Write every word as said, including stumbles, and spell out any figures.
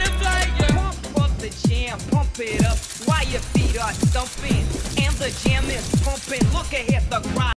Pump up the jam, pump it up while your feet are stumping. And the jam is pumping. Look ahead, the crowd.